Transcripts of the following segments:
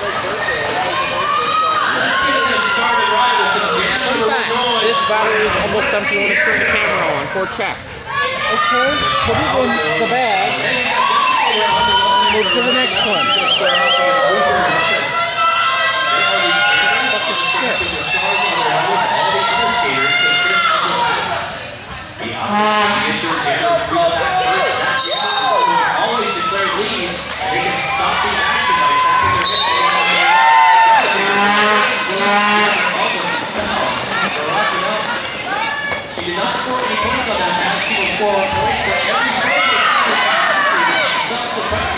This battery is almost empty when you turn the camera on for check. Okay, put it in the bag. Move to the next one. Always declare lead. They can stop the action by tapping their hip. She did not score any points on that match. She will score a point for every point. Stops the pressure.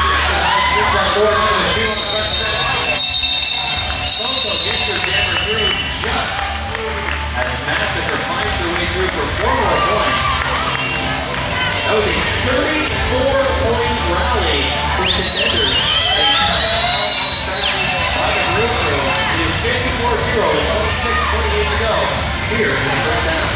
FOCO gets her jammer through. just as Massacre finds their way through for 4 more points. That was a 34-point rally for Contenders. By the Brew crew, it is 54-0 with 26:28 to go here in the first half.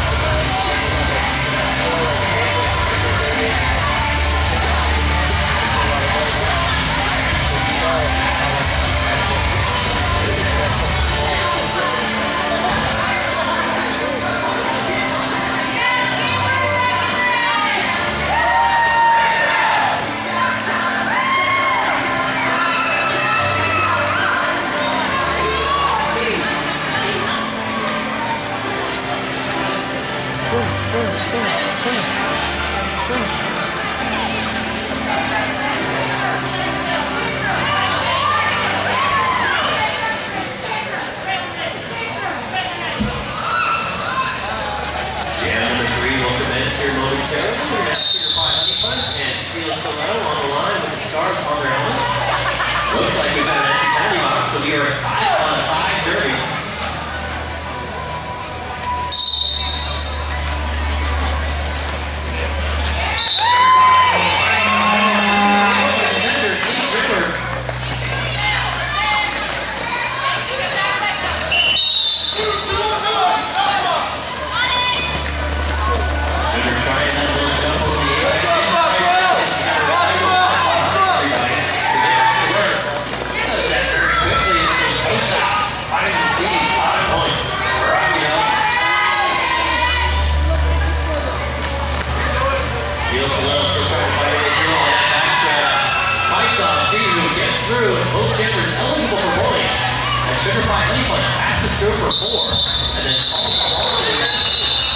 Looks like we've got an empty penalty box, so we are 5-on-5 derby. Through and both Chambers eligible for points. As Sugar Pie Honey Punch passes through for 4, and then falls all the way back.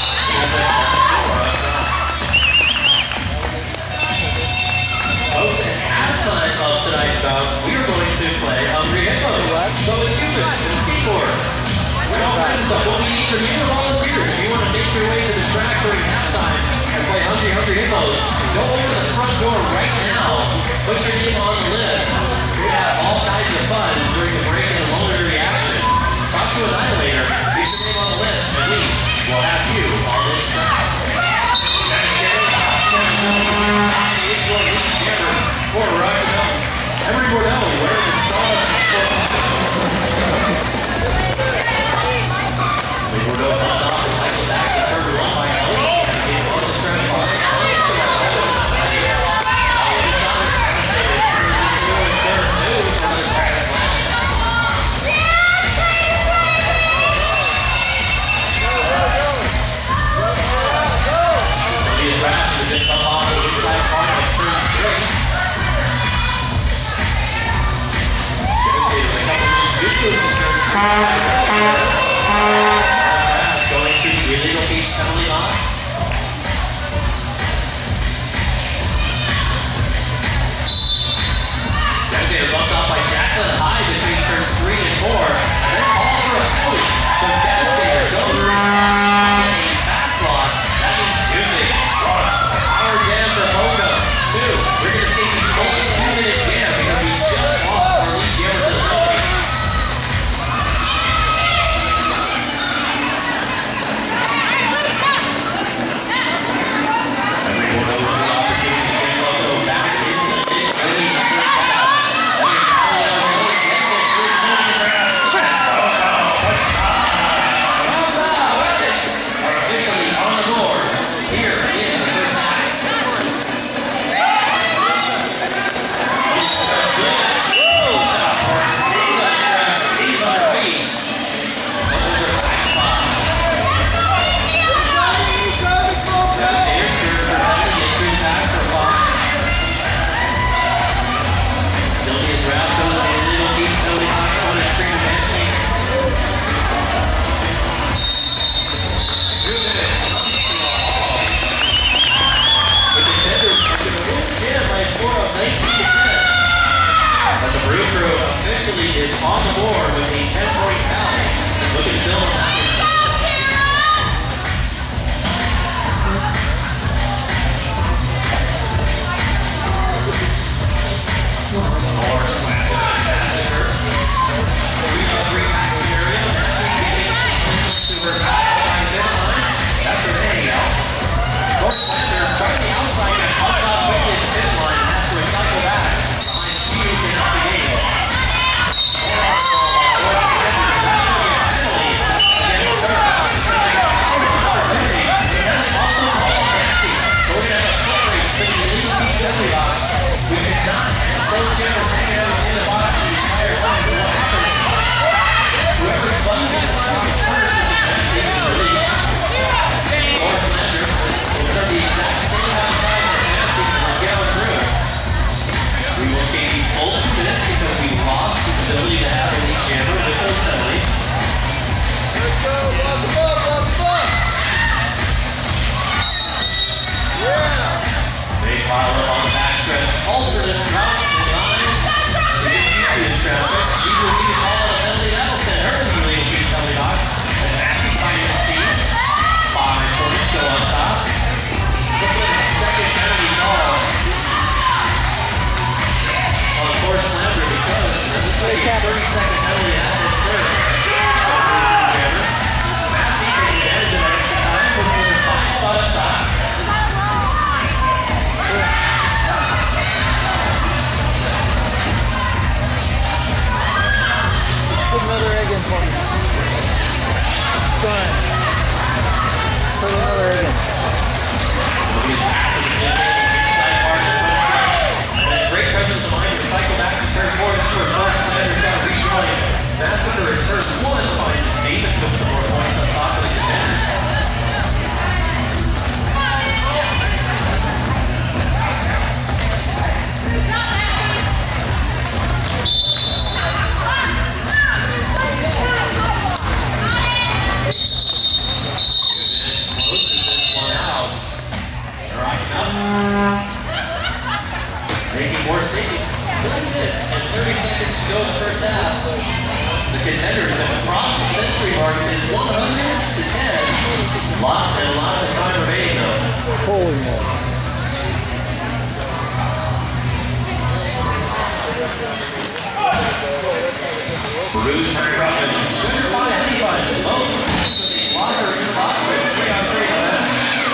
Folks, at halftime of tonight's bout, we are going to play Hungry Hippos. So the Cubans, the skateboard. We all kinds of stuff. What we need from you are volunteers. If you want to make your way to the track during halftime and play Hungry Hippos, go over to the front door right now. Put your name on the list. We have all kinds of fun during the break and the roller reaction. Talk to Annihilator, get your name on the list, and we will have you on this track. Every Bordeaux wearing the star the Bordeaux popped off the cycle back to turn 1 by Ellie and came on the stretch bar. Going to the illegal piece penalty box. Devastator bumped off by Jacqueline high between turns 3 and 4, and then all for a penalty. So Devastator goes for a back block. That means 2 things. 1, power jam for FOCO. 2, we're going to take the only 2-minute jam because we just lost our lead jammer to the penalty. fun. For another again. He's passing the inside part of the foot. And then great presence of mind to cycle back to turn 4. That's where first Snyder's got to rejoin. Massacre in turn 1 finds Steve and puts some more points on top of the Contenders. Contenders have crossed the century mark. It's 100-10. Lots and lots of time remaining though. Holy moly. Brew's turned up and Sugar Pie Honey Bunch. Both with a blocker in the box. 3-on-3 on that.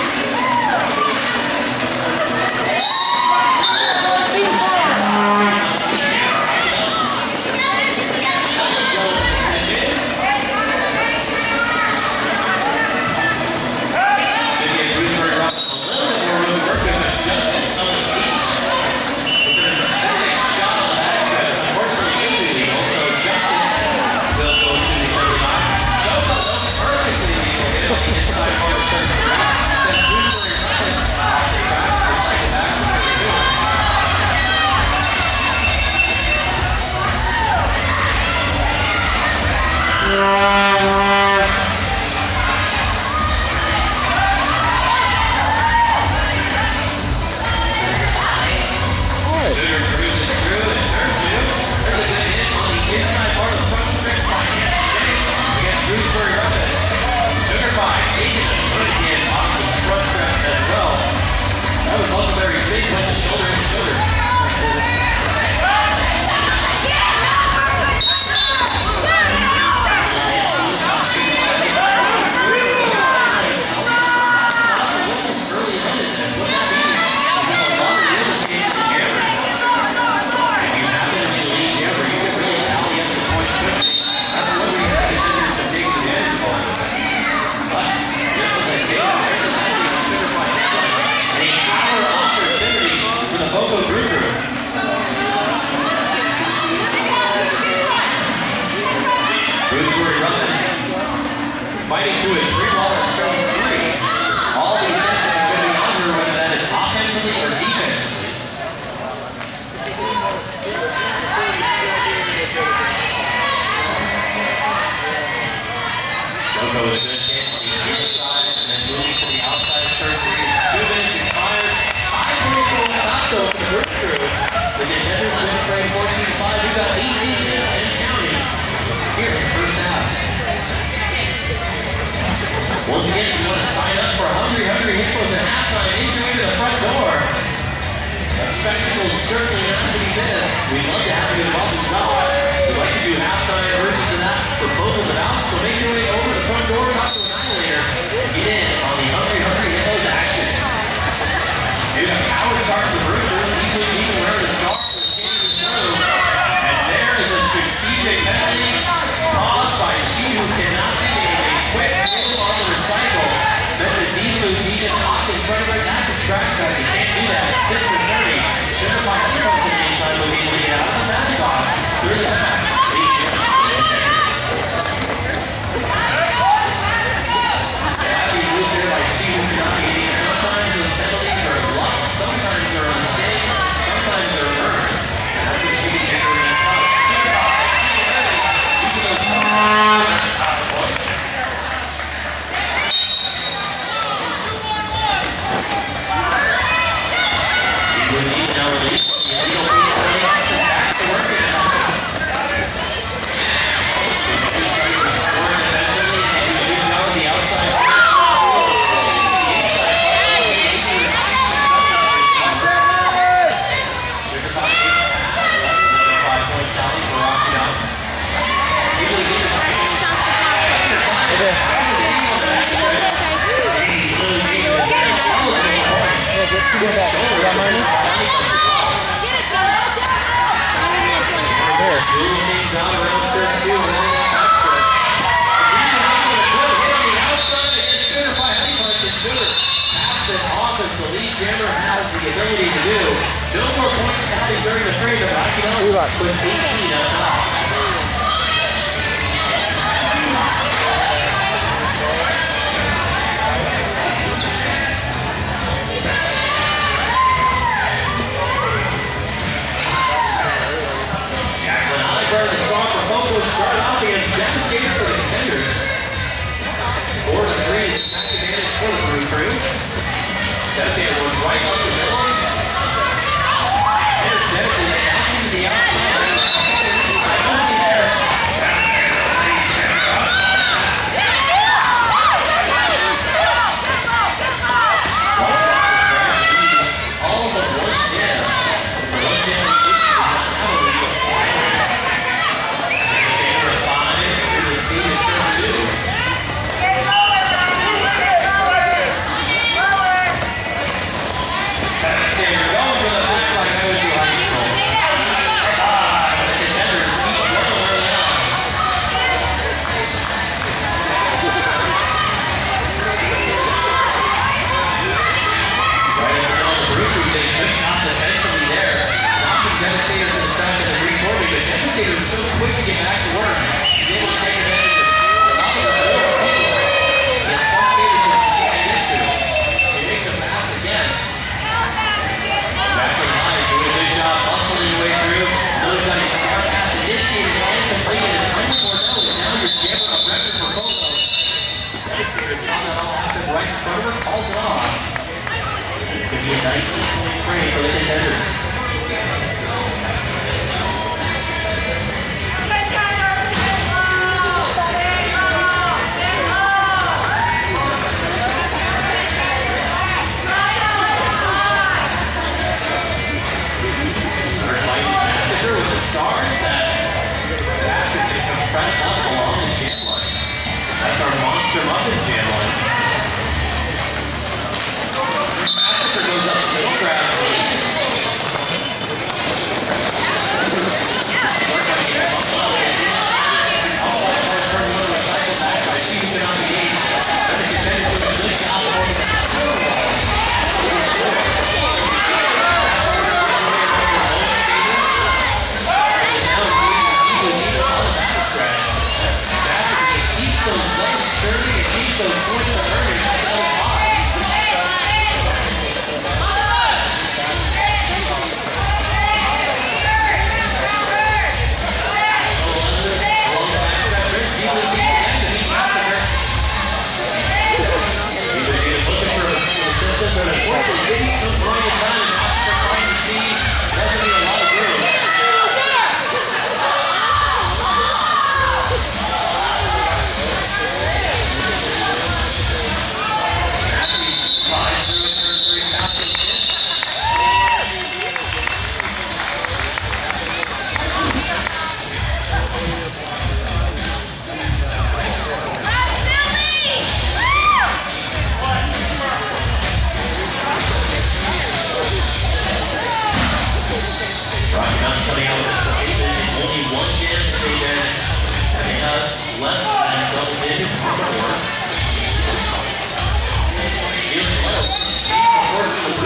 FOCO Brew. Fighting through a 3-ball and showing 3. All the attention is going to be under, whether that is offensively or defensively. FOCO with a good hit on the inside, and then moving to the outside surgery. 2 minutes expired. 5 minutes on the top though for the Brew crew. The Contenders win straight 14-5. We've got 18 minutes and counting here in the first half. Once again, if you want to sign up for Hungry Hippos at halftime, entry to the front door. A spectacle certainly not to be missed. We'd love to have you involved as well. We'd like to do halftime versions of that for both of them out, so make your way over to the front door, talk to Annihilator, and get in on the Hungry Hippos action. Dude, a power start to Brew, easily even where to start with skating through. And there is a strategic penalty caused by she who cannot be a quick move on the recycle. Then the deep off in front of her, that's a track cut. You can't do that. It's 6-30. Sugar Pie Honey Bunch in the meantime moving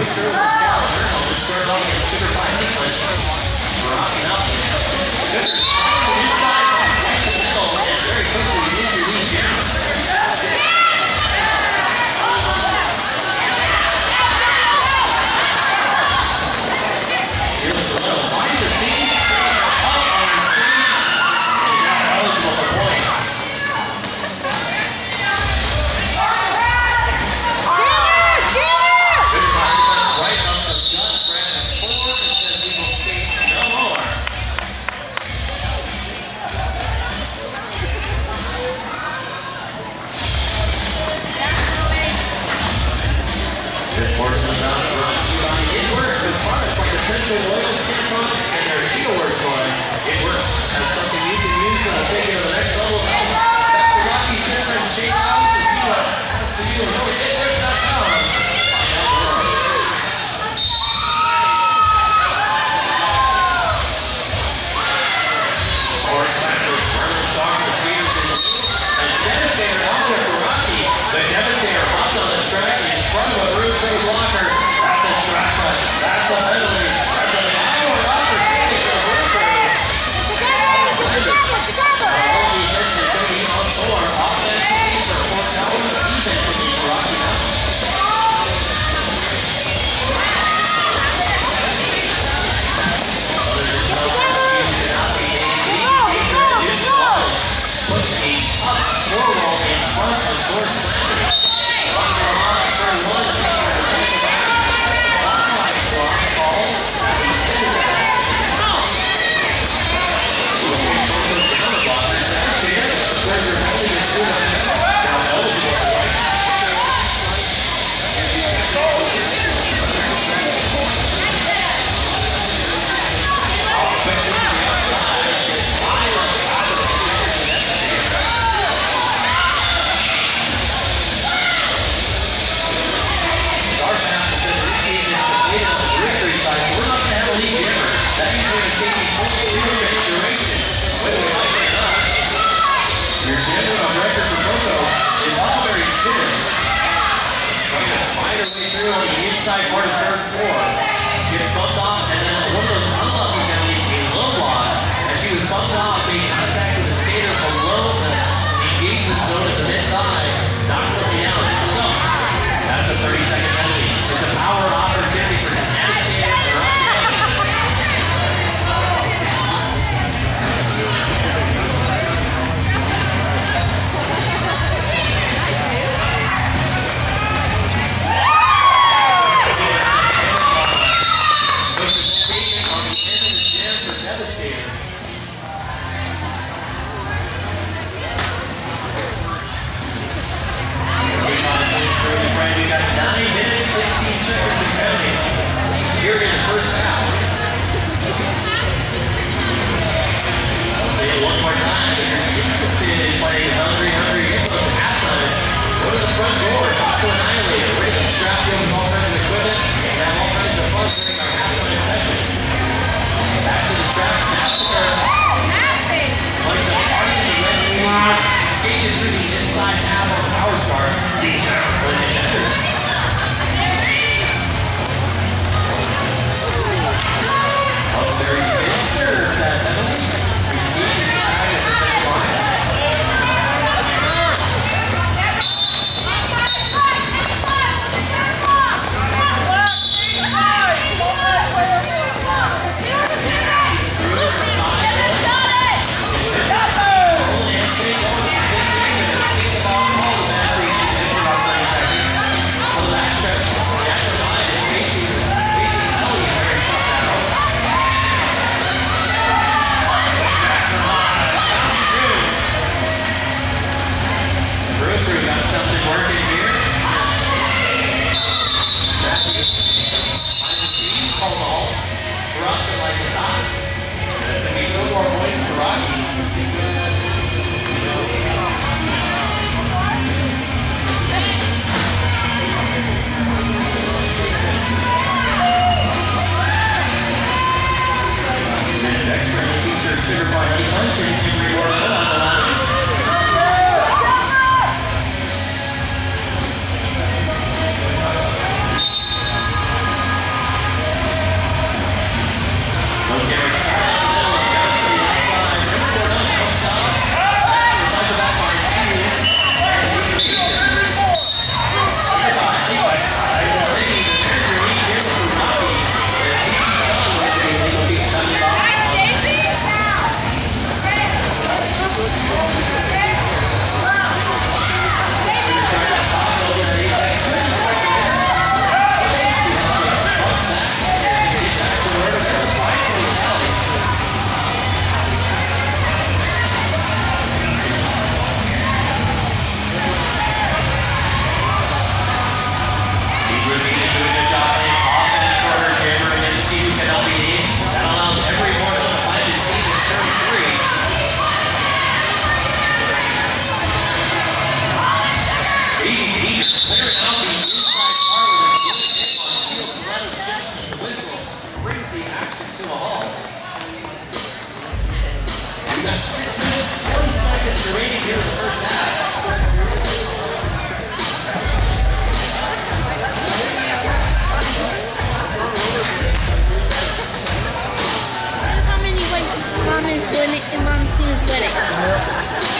through the scale. Just started off in Sugar Pie Honey Punch. Rocking up. Sugar inside, right to the middle, and very quickly use your lead down. Here's the little behind the scenes. Up on the screen. And now eligible for points. Right up the gut, grabs 4 and says we will see no more. This portion of the bounce brought to you by It Works with products like Essential Oil Skin Products and their HealWorks line. It Works has something you can use to take it to the next level of health. That's the Rocky Center and Shake House to see what has for you. Go to itworks.com. Find out more. Sports Factor, Burner Star, the Spears in the blue, and Devastator out there for Rocky. The Devastator hopped on the track in front of a Brew blocker. That's a track cut. That's a penalty. That's an hour opportunity for the Brew crew. All defense is going to be on 4. Offensively for Fort Collins, defensively for Rocky Mountain. Other than those cannot be puts a up score roll in front of Sports Factor. Running along for 1, taking her back to back. Offline block call. He sends it back. Looking for those counter blockers. Devastator squares her penalty to 2 and now eligible for white. Offensive to the outside. High on top of the Contenders and Devastator. Start pass has been initiated and completed on the Brew side. We're not going to have a lead jammer. That means we're going to take a full 3-minute duration. Whether we like it or not. Your jammer on record for FOCO is Huckleberry Spinner. Trying to find her way through on the inside part of third floor. Gets bumped off, and then one of those unlucky penalties, a low block, as she was bumped off, made contact with the skater below the engagement zone at the mid-thigh, knocks somebody out. So, that's a 30-second penalty. It's a power opportunity for Devastator and Rocky Mountain.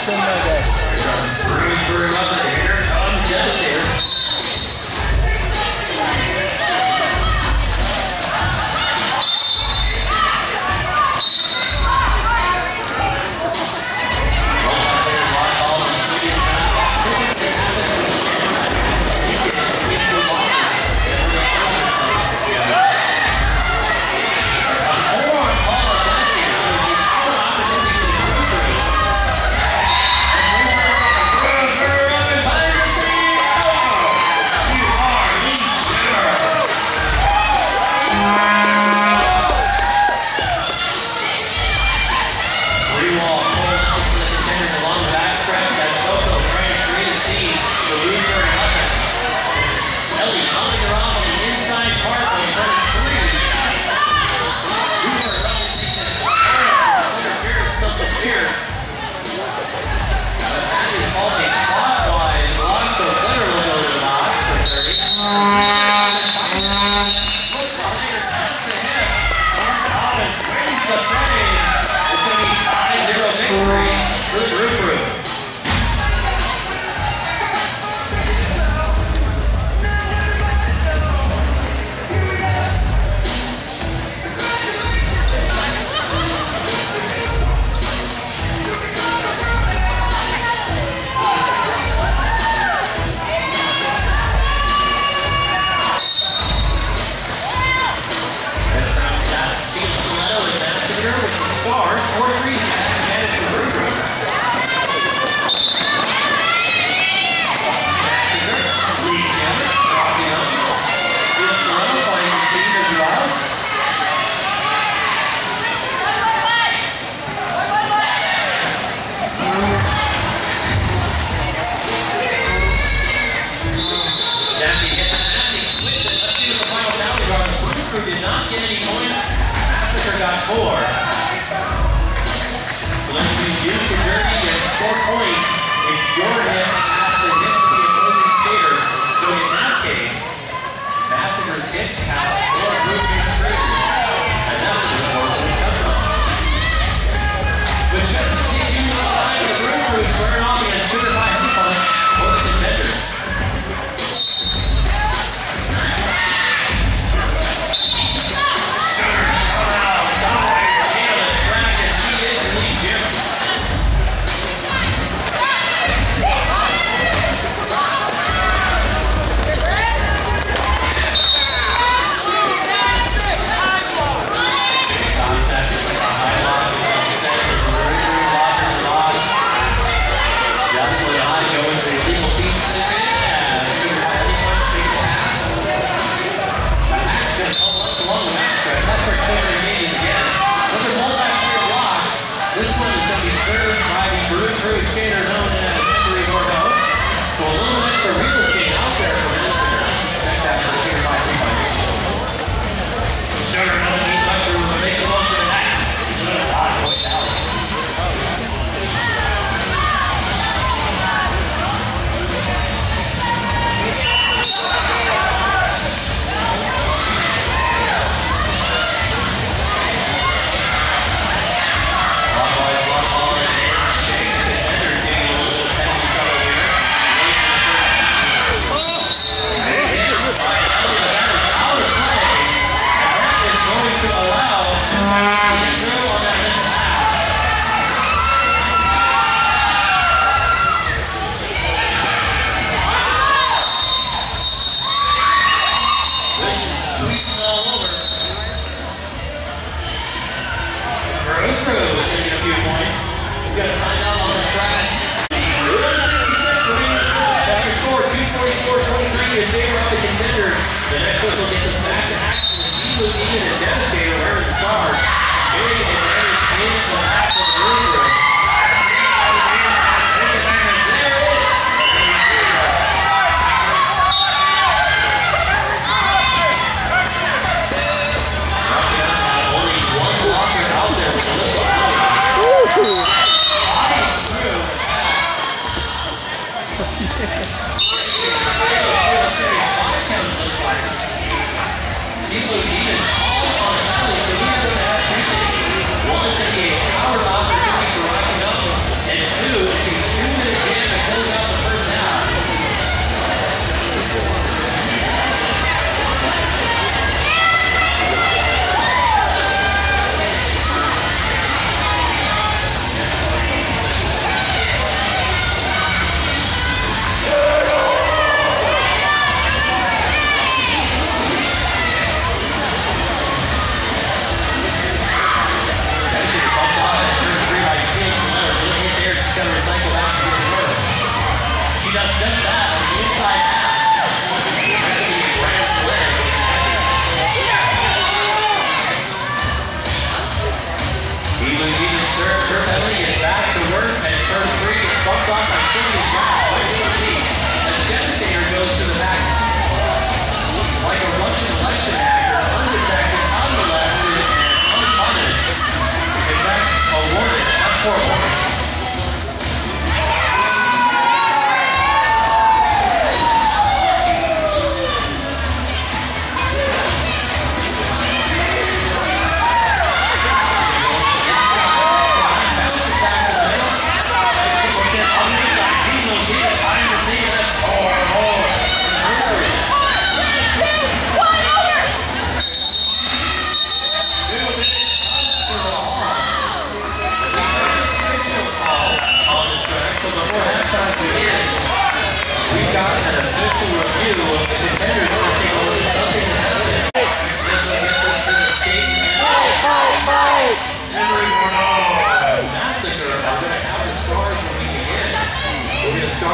been my day. Brew's brewing up the hitter. Devastator. in favor of the Contenders. The next whistle gets us back to action with Blue Demon and Devastator wearing the stars. Big and entertaining for half of the room. One is going to be a power off for power off, and two, it's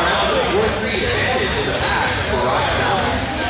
out a 4-3 advantage in the back for Rocky Mountain.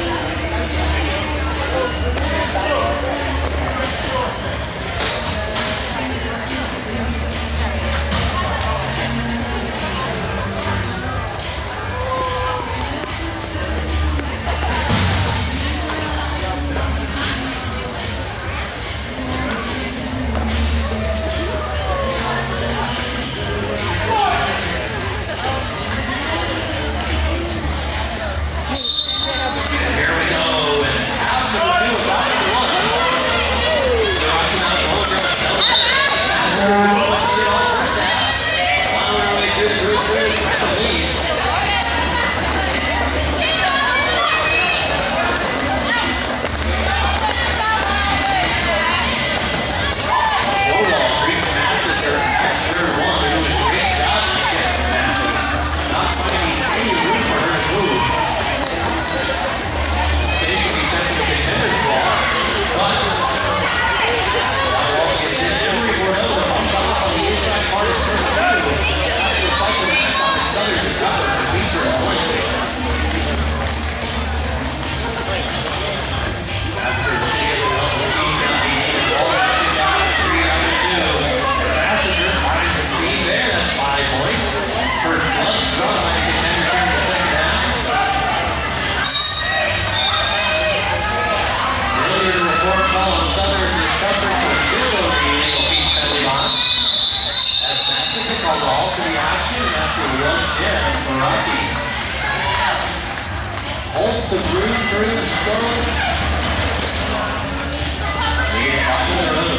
Holds the Brew through the Stones. See it back in the room.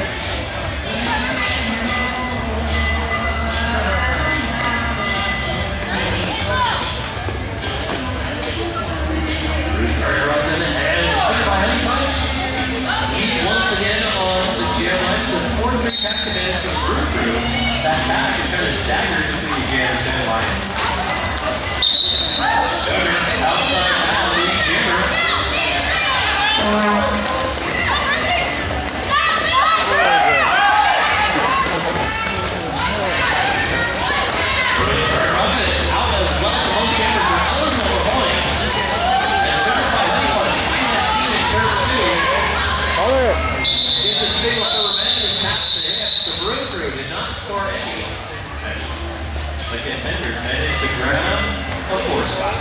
Brew's very rough in and shooter by Honey Punch. Heat once again on the jam line with 4-3 pack advantage from Brew. That pack is kind of staggered between the jam and finish lines. Sugar outside now, the jammer. Out as well, both jammers are eligible for points. And Sugar by Honey Punch behind that seam in turn 2. Gets a single for revenge and taps the hip. The Brew did not score any. The Contenders managed to grab a 4 spot.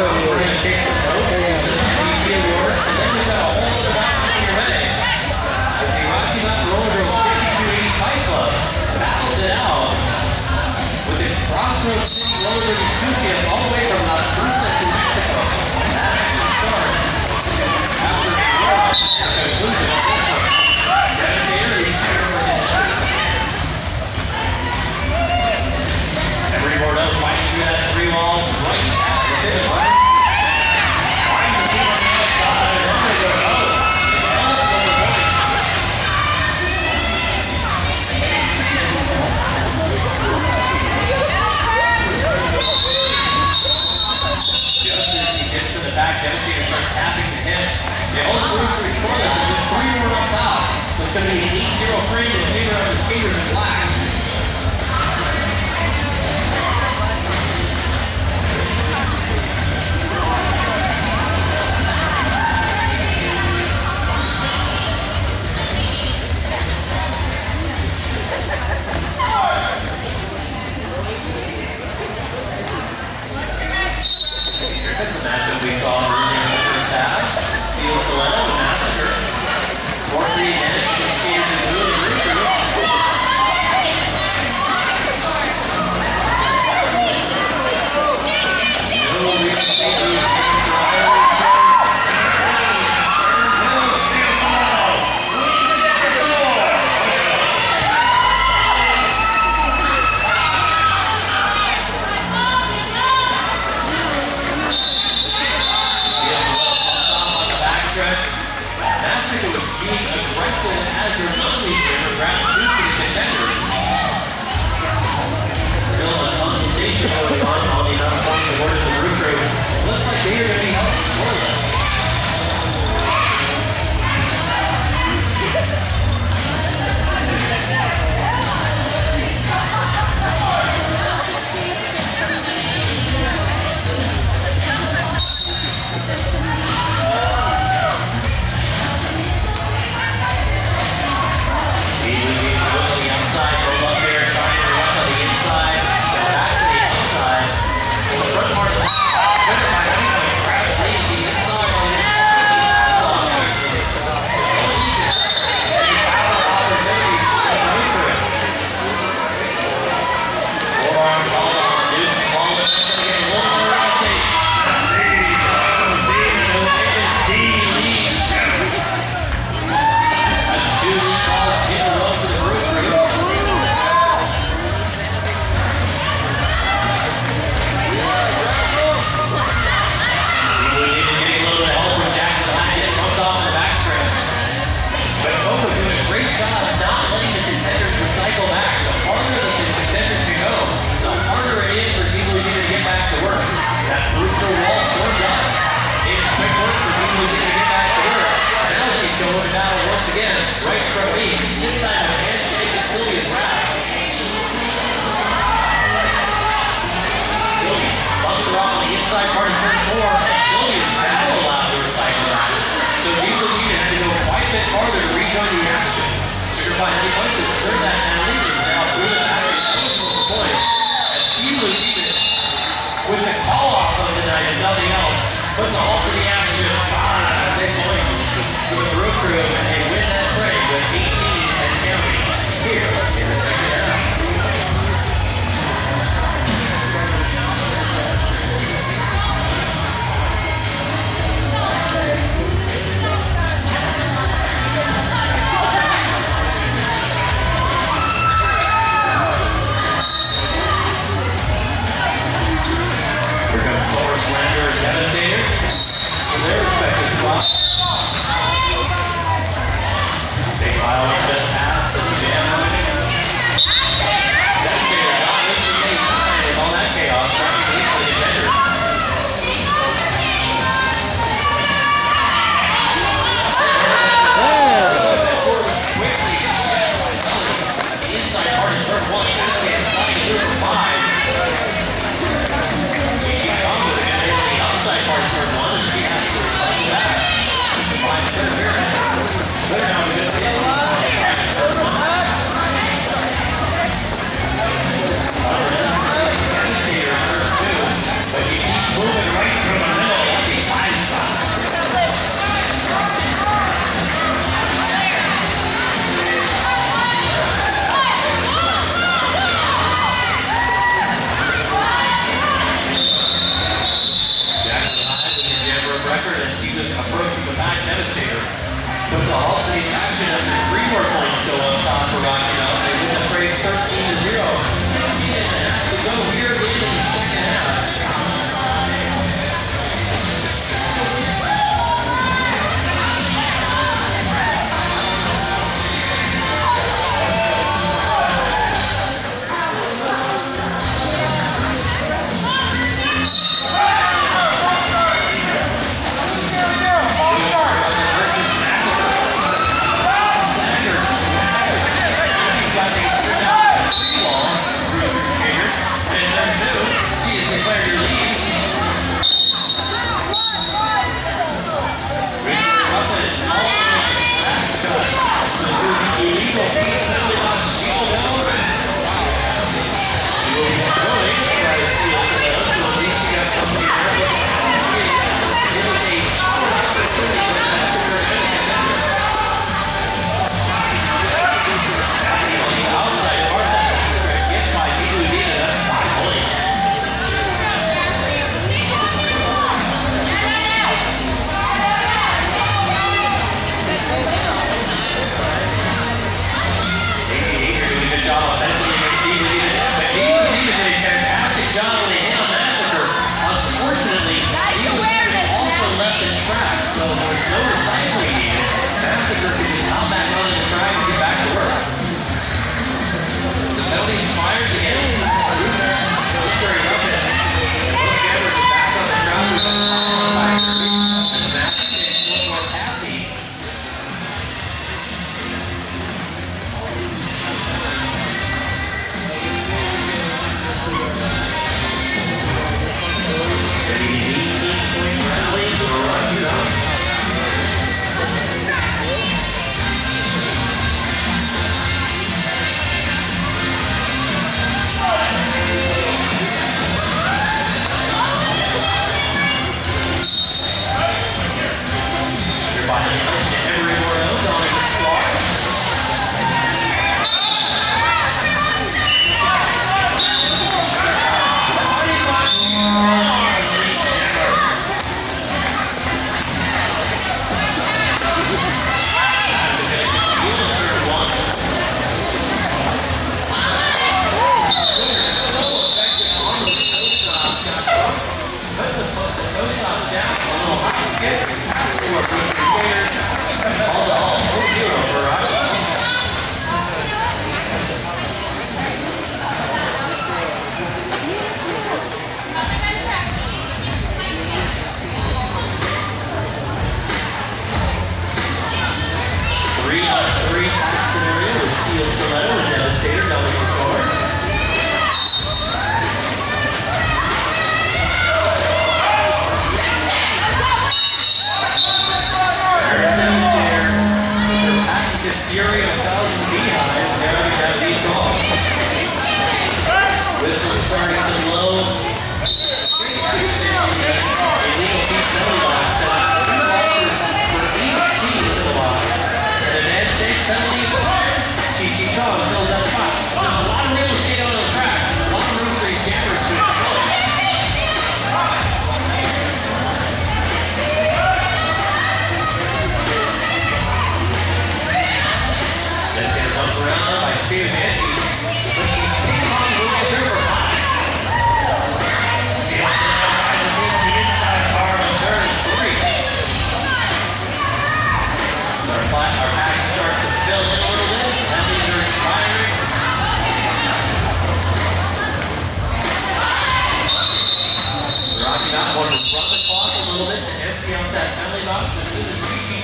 So we're going to take some notes, some MVP awards, and then we've got a whole other round coming your way. As the Rocky Mountain Rollergirls 5280 Fight Club battles it out with the Crossroads City Roller Derby Enthusiasts all the way from Las Cruces, New Mexico. That actually starts after the conclusion of this one. Devastator leads every board up, fighting through that 3-wall right at the finish line. Finds the team on the outside. They're going to go out. It's held over point. Just as he gets to the back, Devastator starts tapping the hips. They hold the move to restore this, and there's 3 more up top. So it's going to be an 8-0 frame in favor of the skaters in black. That's a matchup we saw earlier in the first half. Steel Soleno and Massacre. 4-3 advantage to the skaters in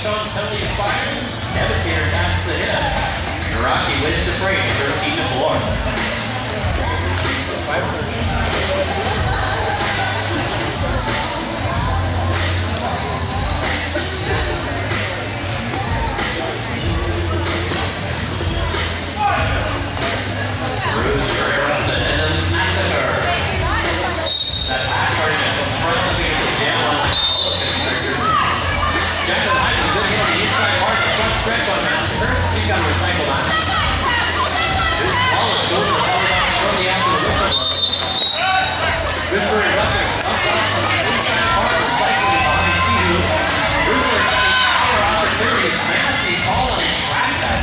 Sean's penalty expired. Devastator taps the hit. Naraki wins the frame, 13-4. Brew's very rough and then Massacre. That pass starting to compress up against the jam on the collar constrictor. Jackson Hyde was good hit on the inside part, the front stretch on Massacre. He's got to recycle that. Wallace goes to the power box shortly after the whistle. Goodsbury Rucker comes off on the inside part, recycling behind Chihu. Goodsbury having power opportunities. Massey call on his track back.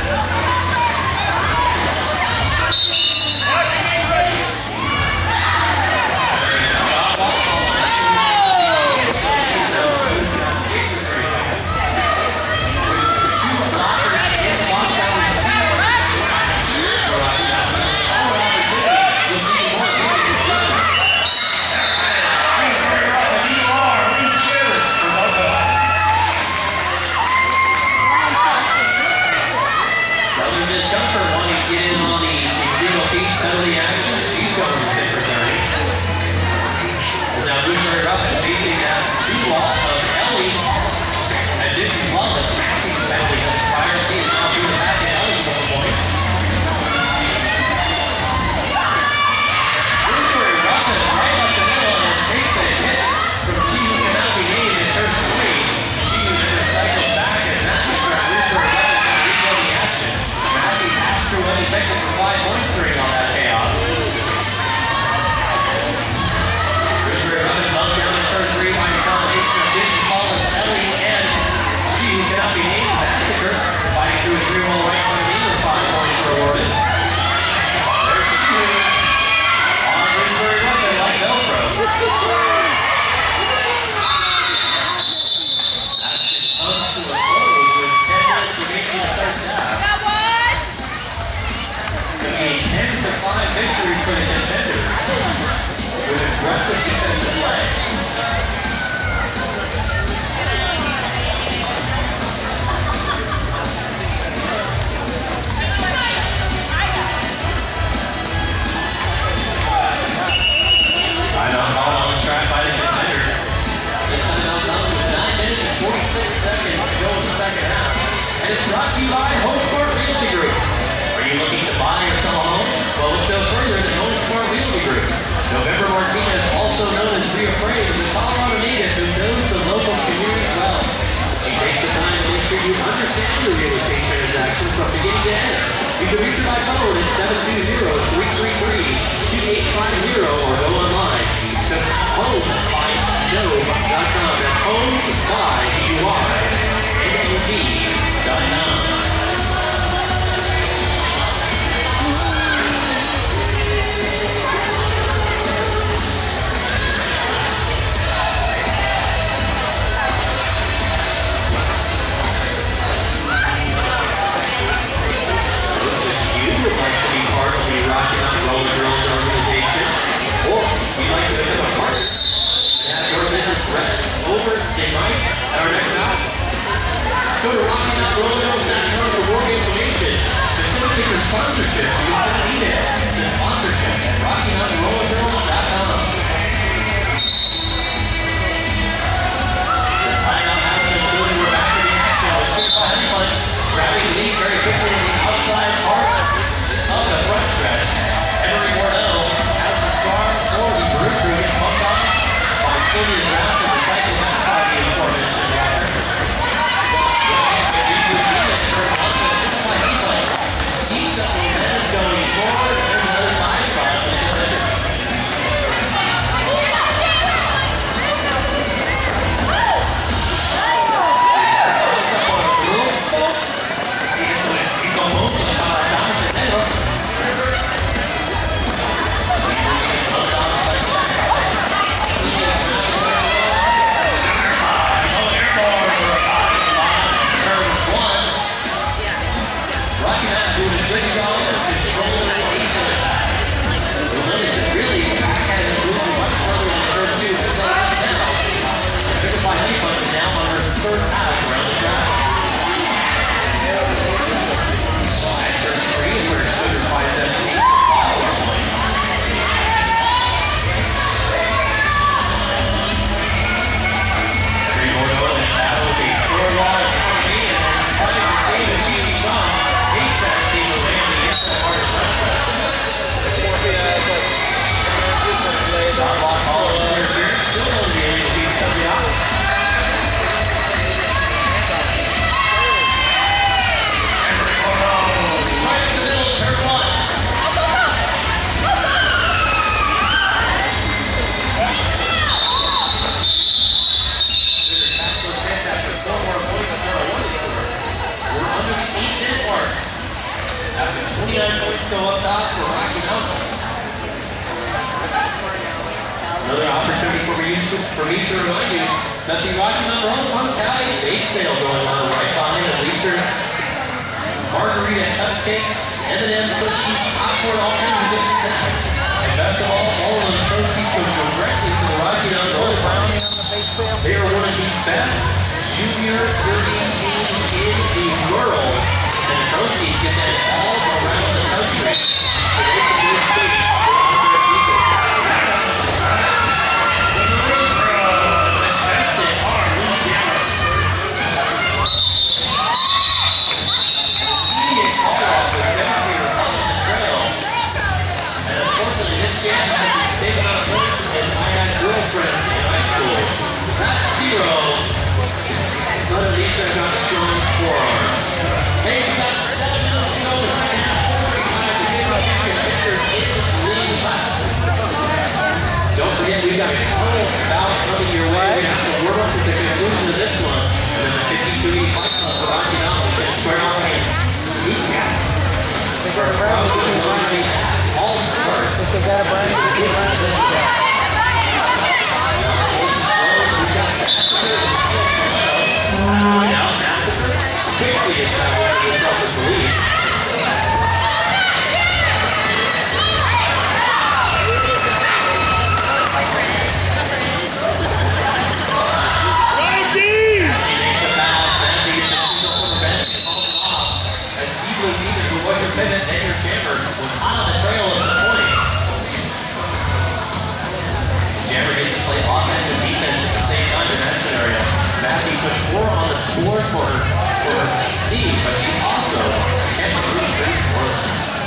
You can reach her by phone at 720-333-2850 or go online to homesbydove.com. That's homesbydove.com. Rollergirls organization, or you'd like to become a partner and have your business rep over St. Mike at our next stop. Go to Rollergirls.com for more information, specifically for sponsorship. You can send an email to sponsorship@RockyMountainRollergirls.com. The timeout has been filled and we're back in the action. The short penny punch grabbing the lead very quickly in the outside part of the front stretch. Henry Wardell has the star for the Brew crew gets bumped off by Sylvia's round to the cycle back by the aforementioned Rocker. Keeps up the momentum going margarita cupcakes, M&M cookies, popcorn, all kinds of good snacks. And best of all of those proceeds go directly to the Rocky Mountain Toilet Brownie on the base sale. They are one of the best junior derby teams in the world. And the proceeds get them all around the country. So they can do state for their people. Majestic Lee Jammer. Immediate call off with Devastator on the trail. And unfortunately, this jam has the same amount of points as I had girlfriends in high school. That's 0. But at least I've got strong forearms. Hey, we've got 7 minutes to go in the second half. 4:35 to get our Contenders in League West. Don't forget, we've got a total bout coming your way. We have to work up to the conclusion of this one. And then the 52-80 Fight Club for Rocky Mountain is going to square off against Newcastle. All stars. They got a brand new round this year. Quickly established himself as the lead. Matthew put 4 on the board for D, but he also kept Brew very close.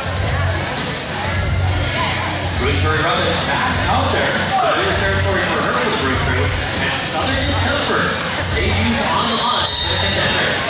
Brewsbury Rubbin back out there. Familiar territory for her for the Brew crew. And Southern is Hereford. Debuts on the line for the Contenders.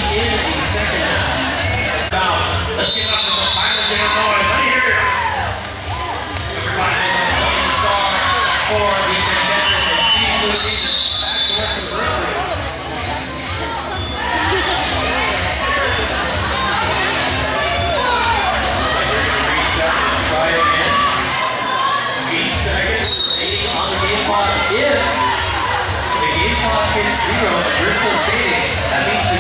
in the second half. Foul. Let's give it up for some Pirates in Illinois. Let me hear it. Number 5, the star for the Contenders and Steve Blue Jesus. Back to work for the Brew. Try again. 8 seconds remaining on the game clock. If the game clock hits 0 and we're still skating, that means the